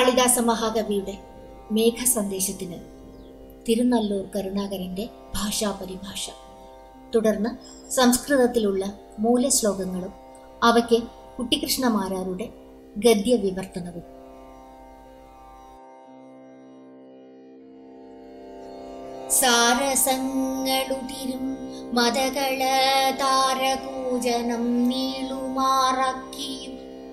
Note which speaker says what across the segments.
Speaker 1: കാളിദാസ മഹാകവിയുടെ മേഘസന്ദേശത്തിന് തിരുനല്ലൂർ കരുണാകരന്റെ ഭാഷാപരിഭാഷ, തുടർന്ന് സംസ്കൃതത്തിലുള്ള മൂലശ്ലോകങ്ങളും അവയ്ക്ക് കുട്ടിക്കൃഷ്ണമാരാരുടെ ഗദ്യവിവർത്തനവും. സാരസങ്ങളുതിരും മതകള താരകൂജനം നീളുമാറക്കിയും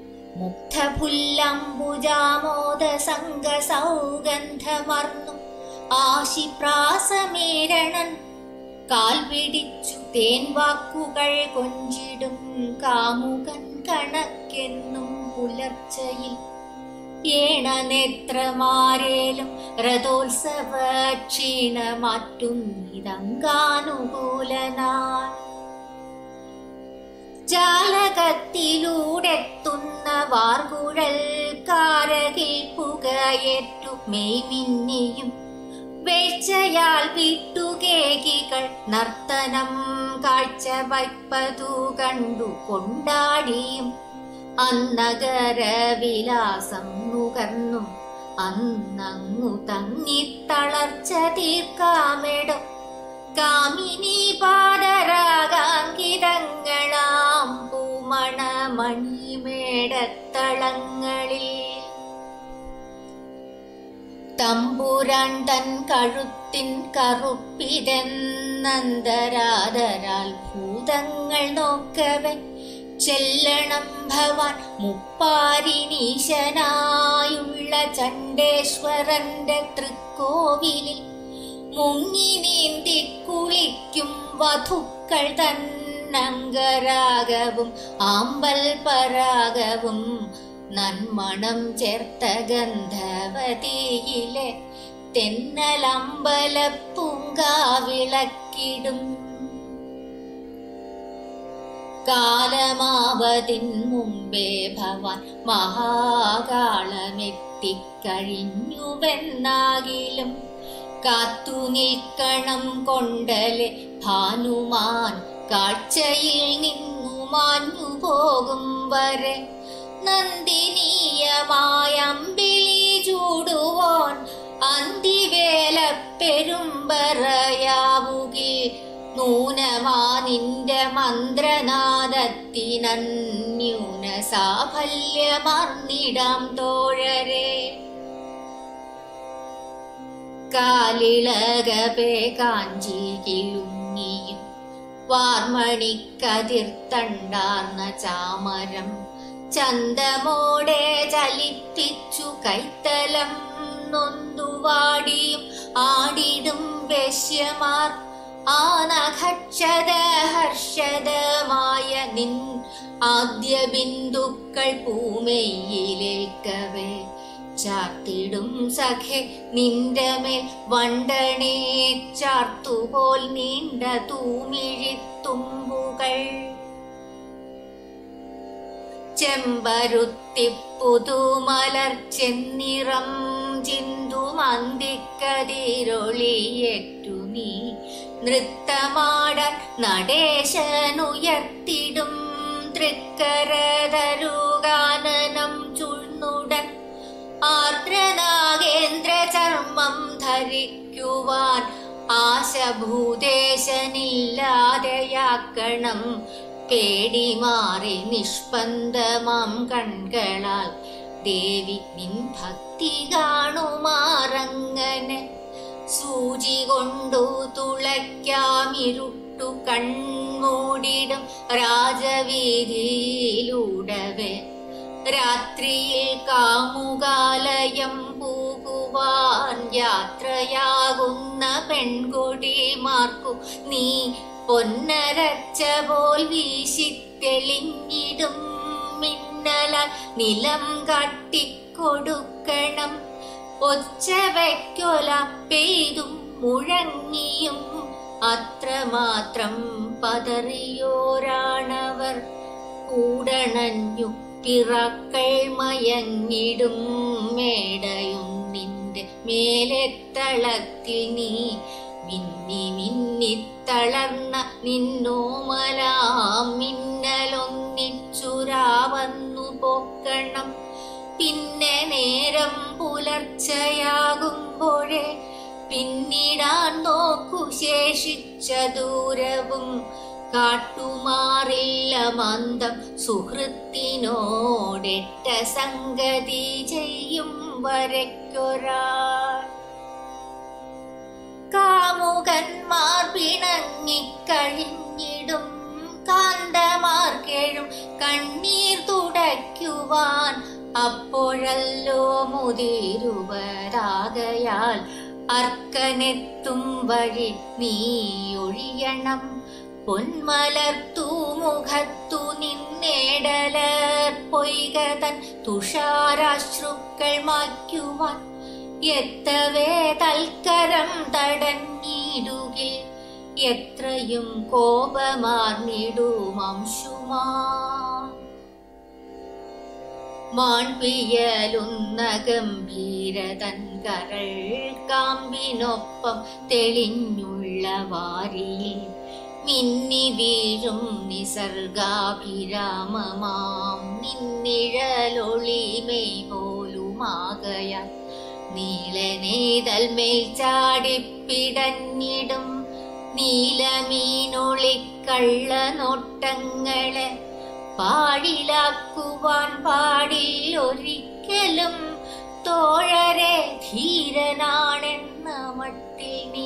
Speaker 1: മുഗ്ധപുല്ലംബുജാമോദ സംഘ സൗഗന്ധമർന്നു ആശിപ്രാസമേരണൻ കാൽ പിടിച്ചു തേൻ വാക്കുകൾ കൊഞ്ചിടും കാമുകൻ കണക്കെന്നും പുലർച്ചയിൽ ഏണനേത്രമാരേലും രഥോത്സവ ക്ഷീണമാറ്റുന്നിതങ്കാനുകൂലനാൾ ജാലകത്തിലൂടെത്തുന്ന വാർകുഴൽ കാരകിൽ പുകയേറ്റു മെയ്മിന്നിയും വേഴ്ചയാൽ വിട്ടുകേകികൾ നർത്തനം കാഴ്ച വയ്പതു കണ്ടു കൊണ്ടാടിയും അന്നഗരവിലാസം നുകർന്നും അന്നങ്ങു തങ്ങിത്തളർച്ച തീർക്കാമെടും കാമിനി പാദരാഗാങ്കിതങ്ങളാം പൂമണമണിമേടത്തളങ്ങളിൽ തമ്പുരാൻ തൻ കഴുത്തിൻ കറുപ്പിതെന്നന്തരാദരാൽ ഭൂതങ്ങൾ നോക്കവേ ചെല്ലണം ഭവാൻ മുപ്പാരിനീശനായുള്ള ചണ്ഡേശ്വരന്റെ തൃക്കോവിലിൽ മുങ്ങി നീന്തി കുളിക്കും വധുക്കൾ തന്നംഗരാഗവും ആമ്പൽ പരാഗവും നന്മണം ചേർത്ത ഗന്ധവതിയിലെ തെന്നലമ്പല പൂങ്കാവിളക്കിടും കാലമാവതിൻ മുമ്പേ ഭവാൻ മഹാകാളമെത്തിക്കഴിഞ്ഞുവെന്നാകിലും കാത്തു നിൽക്കണം കൊണ്ടലെ ഭാനുമാൻ കാഴ്ചയിൽ നിന്നു മാഞ്ഞു പോകും വരെ നന്ദിനീയമായ അമ്പിളി ചൂടുവോൻ അന്തിവേല പെരുമ്പറയാവുകിൽ നൂനമാ നിന്റെ മന്ത്രനാദത്തിനന്യൂന സാഫല്യമർന്നിടാം തോഴരെ കാലിളകപേ കാഞ്ചി കിളുങ്ങിയും വാർമണിക്കതിർത്തണ്ടാർന്ന ചാമരം ചന്തമോടെ ചലിപ്പിച്ചു കൈത്തലം നൊന്തുവാടിയും ആടിടും വശ്യമാർ ആനഘക്ഷത ഹർഷദമായ നിൻ ആദ്യ ബിന്ദുക്കൾ പൂമെയിലേൽക്കവേ ചാർത്തിടും സഖേ നിന്റെ മേൽ വണ്ടണേ ചാർത്തുപോൽ നീണ്ട തൂമിഴിത്തുമ്പുകൾ ചെമ്പരുത്തി പുതുമലർ ചെന്നിറം ചിന്തുമന്തിക്കതിരൊളിയേറ്റു നീ നൃത്തമാടാൻ നടേശനുയർത്തിടും തൃക്കരതരുഗാനനം ചുഴ്ന്നുടൻ ആർദ്രനാഗേന്ദ്ര ചർമ്മം ധരിക്കുവാൻ ആശഭൂദേശനില്ലാതെയാക്കണം പേടിമാറി നിഷ്പന്ദമാം കൺകളാൽ ദേവി നിൻ ഭക്തി കാണുമാറങ്ങനെ സൂചി കൊണ്ടു തുളയ്ക്കാമിരുട്ടു കൺമൂടിടും രാജവീതിയിലൂടവേ രാത്രിയിൽ കാമുകാലയം പോകുവാൻ യാത്രയാകുന്ന പെൺകൊടിമാർക്കു നീ പൊന്നരച്ച പോൽ വീശിത്തെളിഞ്ഞിടും മിന്നലാൽ നിലം കാട്ടിക്കൊടുക്കണം ഒച്ചവയ്ക്കൊല പെയ്തും മുഴങ്ങിയും അത്രമാത്രം പതറിയോരാണവർ കൂടണഞ്ഞു പിറക്കൾ മയങ്ങിടും മേടയും നിന്റെ മേലെത്തളത്തിൽ നീ മിന്നി മിന്നിത്തളർന്ന നിന്നോമലാം മിന്നലൊന്നിച്ചുരാവന്നു പോക്കണം പിന്നെ നേരം പുലർച്ചയാകുമ്പോഴേ പിന്നിടാൻ നോക്കു ശേഷിച്ച ദൂരവും കാട്ടുമാറില്ല മന്ദം സുഹൃത്തിനോടെട്ട സംഗതി ചെയ്യും വരയ്ക്കൊരാൾ. കാമുകന്മാർ പിണങ്ങിക്കഴിഞ്ഞിടും കാന്തമാർക്കേഴും കണ്ണീർ തുടയ്ക്കുവാൻ അപ്പോഴല്ലോ മുതിരുവരാകയാൽ അർക്കനെത്തും വഴി നീ ഒഴിയണം. പൊന്മലർത്തു മുഖത്തു നിന്നേടലർ പൊയ്കതൻ തുഷാരാശ്രുക്കൾ മായ്ക്കുവാൻ എത്തവേ തൽക്കരം തടഞ്ഞിടുകിൽ എത്രയും കോപമാർന്നിടും അംശുമാ. മാൺപിയലുന്ന ഗംഭീരതൻ കരൾ കാമ്പിനൊപ്പം തെളിഞ്ഞുള്ള വാരിയിൽ മിന്നി വീഴും നിസർഗാഭിരാമമാം നിന്നിഴലൊളിമൈ പോലുമാകയ നീലനേതൽമേൽ ചാടിപ്പിടഞ്ഞിടും നീലമീനൊളിക്കള്ള നോട്ടങ്ങളെ പാടിലാക്കുവാൻ പാടില്ലൊരിക്കലും തോഴരെ ധീരനാണെന്ന മട്ടിൽ നീ.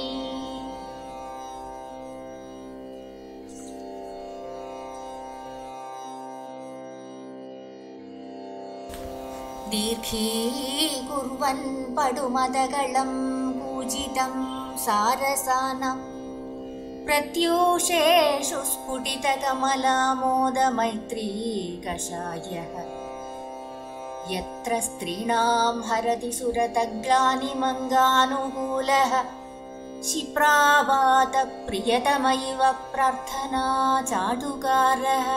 Speaker 1: ദീർഘീകുർവൻ പടുമതകളം കൂജിതം സാരസാനം പ്രത്യൂഷേഷു സ്ഫുടിതകമലാമോദമൈത്രീ കഷായഃ യത്ര സ്ത്രീണാം ഹരതി സുരതഗ്ലാനിമംഗാനുകൂലഃ ക്ഷിപ്രാവാത പ്രിയതമൈവ പ്രാർത്ഥനാ ചാടുകാരഃ.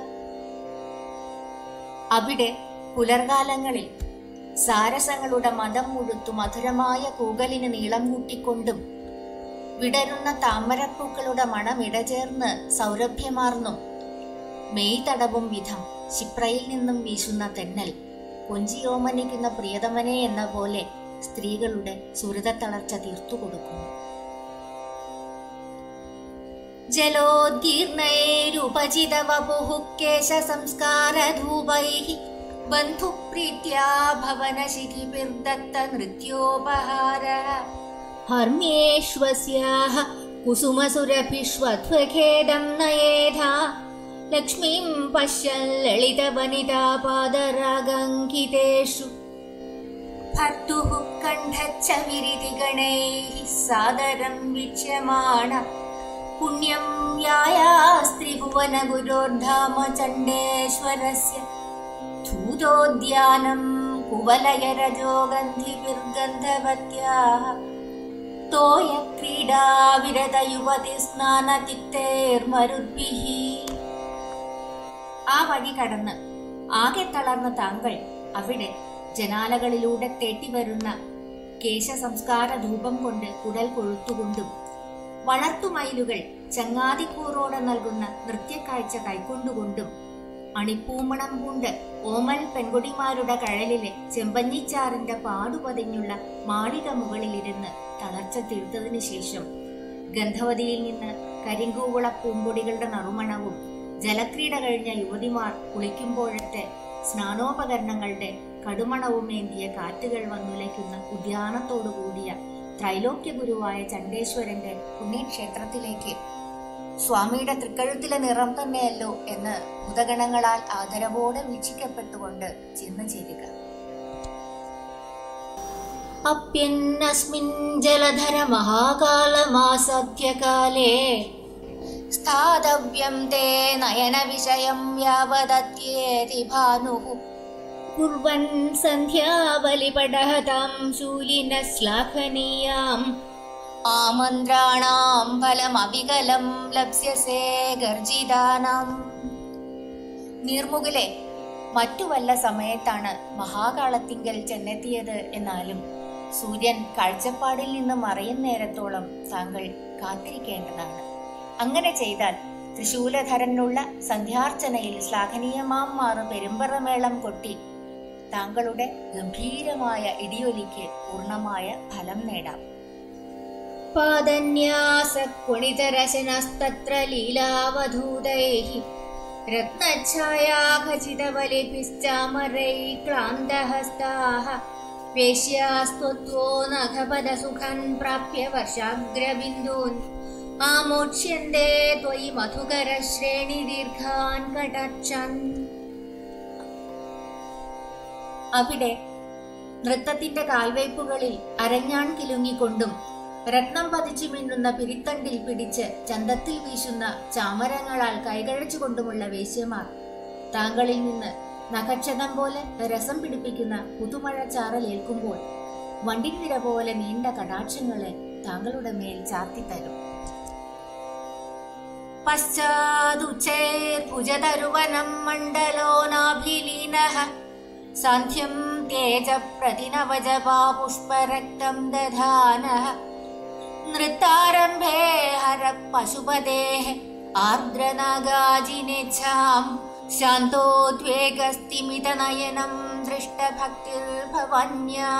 Speaker 1: അവിടെ പുലർകാലങ്ങളിൽ സാരസങ്ങളുടെ മദം മുഴുത്തു മധുരമായ കൂകലിന് നീളം കൂട്ടിക്കൊണ്ടും വിടരുന്ന താമരപ്പൂക്കളുടെ മണം ഇടചേർന്ന് സൗരഭ്യമാർന്നും മെയ് തടവും വിധം ക്ഷിപ്രയിൽ നിന്നും വീശുന്ന തെന്നൽ കൊഞ്ചിയോമനിക്കുന്ന പ്രിയതമനെ എന്ന പോലെ സ്ത്രീകളുടെ സുഹൃതത്തളർച്ച തീർത്തുകൊടുക്കുന്നു. ജലോദ്ഗീർണൈരുപചിതവപുഃ കേശസംസ്കാരധൂപൈഃ ബന്ധുപ്രീത്യാ ഭവനശിഖിഭിർദത്ത നൃത്യോപഹാരഃ ഹർമ്യേഷ്വസ്യാഃ കുസുമസുരഭിഷ്വധ്വഖേദം നയേധാ ലക്ഷ്മീം പശ്യൻ ലളിതവനിതാപാദരാഗാങ്കിതേഷു ഭർത്തുഃ കണ്ഠച്ഛവിരിതിഗണൈഃ സാദരം വീക്ഷ്യമാണ പുണ്യം യായാസ്ത്രിഭുവനഗുരോർധാമ ചണ്ഡേശ്വരസ്യ ധൂതോദ്യാനം കുവലയരജോഗന്ധിഭിർഗന്ധവത്യാഃ തോയക്രീഡാ വിരതയുവതി സ്നാനതിക്തൈർമരുദ്ഭിഃ. ആ വഴി കടന്ന് ആകെ തളർന്ന താങ്കൾ അവിടെ ജനാലകളിലൂടെ തേട്ടിവരുന്ന കേശസംസ്കാര ധൂപം കൊണ്ട് കുടൽ കൊഴുത്തുകൊണ്ടും വളർത്തുമയിലുകൾ ചങ്ങാതിക്കൂറോടെ നൽകുന്ന നൃത്യക്കാഴ്ച കൈക്കൊണ്ടുകൊണ്ടും അണിപ്പൂമണം പൂണ്ട് ഓമൽ പെൺകുടിമാരുടെ കഴലിലെ ചെമ്പഞ്ഞിച്ചാറിന്റെ പാടുപതിഞ്ഞുള്ള മാളിക മുകളിലിരുന്ന് തളർച്ച തീർത്തതിനു ശേഷം ഗന്ധവതിയിൽ നിന്ന് കരിങ്കൂവുള പൂമ്പൊടികളുടെ നറുമണവും ജലക്രീഡ കഴിഞ്ഞ യുവതിമാർ കുളിക്കുമ്പോഴത്തെ സ്നാനോപകരണങ്ങളുടെ കടുമണവുമേന്തിയ കാറ്റുകൾ വന്നുലയ്ക്കുന്ന ഉദ്യാനത്തോടു കൂടിയ ത്രൈലോക്യ ഗുരുവായ ചണ്ഡേശ്വരന്റെ പുണ്യക്ഷേത്രത്തിലേക്ക് സ്വാമിയുടെ തൃക്കഴുത്തിലെ നിറം തന്നെയല്ലോ എന്ന് ഭൂതഗണങ്ങളാൽ ആദരവോടെ വീക്ഷിക്കപ്പെട്ടുകൊണ്ട് ചെന്നു ചേരുക. അപ്യന്നസ്മിൻ ജലധര മഹാകാലമാസദ്യകാലേ സ്ഥാതവ്യം തേ നയന വിഷയം യാവദത്യേതി ഭാനുഃ കുർവൻ സന്ധ്യാബലിപടഹതാം ശൂലിന ശ്ലാഘനീയാം ആമന്ത്രാണാം ഫലമവികലം ലപ്സ്യസേ ഗർജിതാനാം. നീർമുകിലെ മറ്റു വല്ല സമയത്താണ് മഹാകാളത്തിങ്കൽ ചെന്നെത്തിയത് എന്നാലും സൂര്യൻ കാഴ്ചപ്പാടിൽ നിന്ന് മറയും നേരത്തോളം താങ്കൾ കാത്തിരിക്കേണ്ടതാണ്. അങ്ങനെ ചെയ്താൽ തൃശൂലധരനുള്ള സന്ധ്യാർച്ചനയിൽ ശ്ലാഘനീയമാം മാറു പെരുമ്പറമേളം കൊട്ടി താങ്കളുടെ ഗംഭീരമായ ഇടിയൊലിക്ക് പൂർണ്ണമായ ഫലം നേടാം. പാദന്യാസകുണിതരശനസ്തത്ര ലീലാവധൂതൈഃ രത്നഛായാഖചിതവലിഭിശ്ചാമരൈഃ ക്ലാന്തഹസ്താഃ വേശ്യാസ്ത്വോ നഖപദസുഖൻ പ്രാപ്യ വർഷാഗ്രബിന്ദൂൻ ആമോക്ഷ്യന്തേ ത്വയി മധുകരശ്രേണി ദീർഘാൻ കടാക്ഷൻ. അവിടെ നൃത്തത്തിന്റെ കാൽവയ്പുകളിൽ അരഞ്ഞാൺ കിലുങ്ങിക്കൊണ്ടും രത്നം പതിച്ചു മിന്നുന്ന പിരിത്തണ്ടിൽ പിടിച്ച് ചന്തത്തിൽ വീശുന്ന ചാമരങ്ങളാൽ കൈകഴച്ചുകൊണ്ടുമുള്ള വേശ്യമാർ താങ്കളിൽ നിന്ന് നഖക്ഷതം പോലെ രസം പിടിപ്പിക്കുന്ന പുതുമഴച്ചാറലേൽക്കുമ്പോൾ വണ്ടിനിര പോലെ നീണ്ട കടാക്ഷങ്ങളെ താങ്കളുടെ മേൽ ചാർത്തിത്തരും. പശ്ചാദുചൈർഭുജതരുവനം മണ്ഡലോനാഭിലീനഃ സാന്ധ്യം തേജ പ്രതിനവജപാ പുഷ്പരക്തം ദധാനഃ നൃത്താരംഭേ ഹര പശുപതേഃ ആർദ്രനാഗാജിനേച്ഛാം ശാന്തോദ്വേഗസ്തിമിതനയനം ദൃഷ്ടഭക്തിർഭവന്യാ.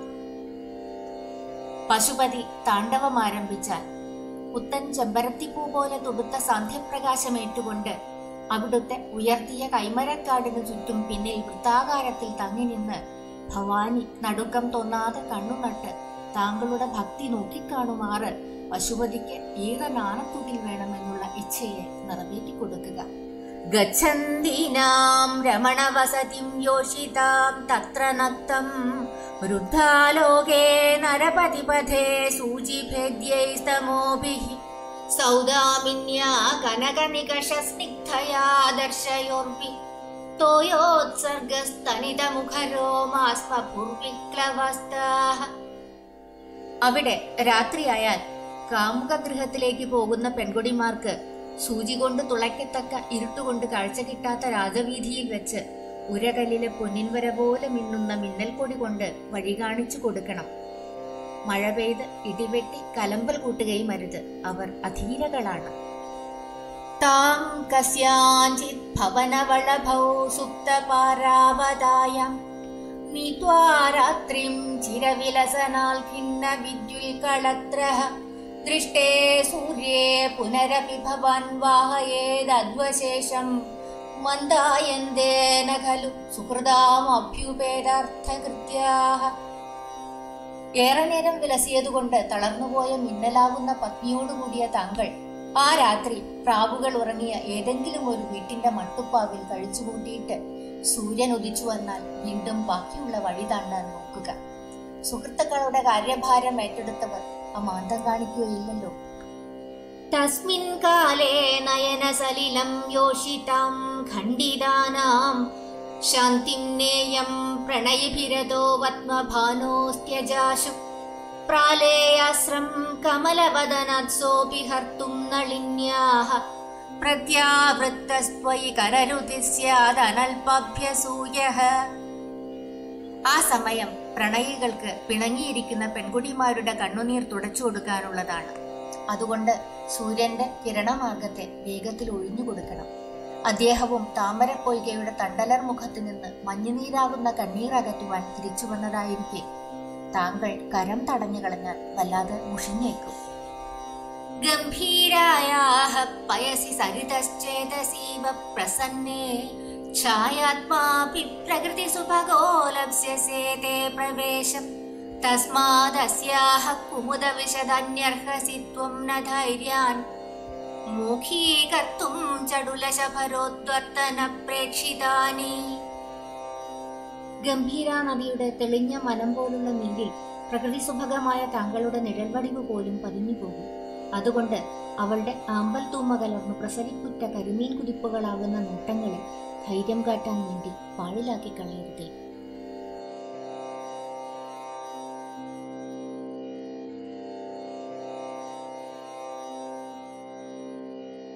Speaker 1: പശുപതി താണ്ഡവമാരംഭിച്ചാൽ പുത്തൻ ചെമ്പരത്തിപ്പൂ പോലെ തുടുത്ത സാന്ധ്യപ്രകാശമേറ്റുകൊണ്ട് അവിടുത്തെ ഉയർത്തിയ കൈമരക്കാടിനു ചുറ്റും പിന്നിൽ വൃത്താകാരത്തിൽ തങ്ങി നിന്ന് ഭവാനി നടുക്കം തോന്നാതെ കണ്ണുനട്ട് താങ്കളുടെ ഭക്തി നോക്കിക്കാണുമാറ് പശുപതിക്ക് ഈറനാണത്തുകിൽ വേണമെന്നുള്ള ഇച്ഛയെ നിറവേറ്റിക്കൊടുക്കുക. ഗച്ഛന്തീനാം രമണവസതിം യോഷിതാം തത്ര നക്തം വൃദ്ധാലോകേ നരപതിപഥേ സൂചിഭേദ്യൈസ്തമോഭിഃ സൗദാമിന്യാ കനകനികഷസ്നിഗ്ധയാ ദർശയോർഭി തോയോത്സർഗസ്തനിതമുഖരോമാസ്മപുർവിക്ലവസ്താഃ. അവിടെ രാത്രിയായാൽ കാമുകഗൃഹത്തിലേക്ക് പോകുന്ന പെൺകുടിമാർക്ക് സൂചി കൊണ്ട് തുളയ്ക്കത്തക്ക ഇരുട്ടുകൊണ്ട് കാഴ്ച കിട്ടാത്ത രാജവീതിയിൽ വെച്ച് ഉരകല്ലിലെ പൊന്നിൻവര പോലെ മിന്നുന്ന മിന്നൽപ്പൊടി കൊണ്ട് വഴി കാണിച്ചു കൊടുക്കണം. മഴ പെയ്ത് ഇടിവെട്ടി കലമ്പൽ കൂട്ടുകയും അരുത്. അവർ അധീരകളാണ്. താം കസ്യാഞ്ചിത് ഭവനവളഭൗ സുപ്തപാരാവതായം നീത്വാ രാത്രിം ചിരവിലസനാൽ ഖിന്ന വിദ്യുൽകളത്രഃ ദൃഷ്ടേ സൂര്യേ പുനരപി ഭവാൻ വാഹയേദദ്വശേഷം മന്ദായന്തേന ഖലു സുഹൃദാമഭ്യുപേതാർത്ഥകൃത്യാഃ. ഏറെ നേരം വിലസിയതുകൊണ്ട് തളർന്നുപോയ മിന്നലാവുന്ന പത്നിയോടുകൂടിയ താങ്കൾ ആ രാത്രി പ്രാവുകൾ ഉറങ്ങിയ ഏതെങ്കിലും ഒരു വീട്ടിന്റെ മട്ടുപ്പാവിൽ കഴിച്ചുകൂട്ടിയിട്ട് സൂര്യൻ ഉദിച്ചു വന്നാൽ വീണ്ടും ബാക്കിയുള്ള വഴി താണ്ടാൻ നോക്കുക. സുഹൃത്തുക്കളുടെ കാര്യഭാരം ഏറ്റെടുത്തവർ അമാന്തം കാണിക്കുകയില്ലല്ലോ. തസ്മിൻ കാലേ നയനസലിലം യോഷിതാം ഖണ്ഡിതാനാം ശാന്തിം നേയം പ്രണയിഭിരതോ വത്മഭാനോസ്ത്യജാശു പ്രാലേയാശ്രം കമലവദനത്സോപി ഹർത്തും നളിന്യാഃ പ്രത്യാവൃത്തസ്ത്വയി കരരുതി സ്യാദനൽപഭ്യസൂയഃ. ആ സമയം പ്രണയികൾക്ക് പിണങ്ങിയിരിക്കുന്ന പെൺകുടിമാരുടെ കണ്ണുനീർ തുടച്ചു കൊടുക്കാനുള്ളതാണ്. അതുകൊണ്ട് സൂര്യന്റെ കിരണമാർഗത്തെ വേഗത്തിൽ ഒഴിഞ്ഞു കൊടുക്കണം. അദ്ദേഹവും താമരപ്പൊയ്കയുടെ തണ്ടലർ മുഖത്ത് നിന്ന് മഞ്ഞുനീരാകുന്ന കണ്ണീർ അകറ്റുവാൻ തിരിച്ചു വന്നതായിരിക്കെ താങ്കൾ കരം തടഞ്ഞു കളഞ്ഞാൽ വല്ലാതെ മുഷിഞ്ഞേക്കും. ഗംഭീരായാഃ പയസി സരിതശ്ചേതസീവ പ്രസന്നേ ഛായാത്മാപി പ്രകൃതി സുഭഗോ ലപ്സ്യസേതേ പ്രവേശം തസ്മാദസ്യാഃ കുമുദ വിശദന്യർഹസി ത്വം ന ധൈര്യാൻ മുഖീകർത്തും ചടുലശഭരോദ്വർത്തന പ്രേക്ഷിതാനി. ഗംഭീര നദിയുടെ തെളിഞ്ഞ മനം പോലുള്ള നീരിൽ പ്രകൃതി സുഭഗമായ താങ്കളുടെ നിഴൽവടിവ് പോലും പതിഞ്ഞു പോകും. അതുകൊണ്ട് അവളുടെ ആമ്പൽ തൂമ കലർന്നു പ്രസരിപ്പുറ്റ കരിമീൻ കുതിപ്പുകളാകുന്ന നോട്ടങ്ങളെ ധൈര്യം കാട്ടാൻ വേണ്ടി പാഴിലാക്കി കളയരുതേ.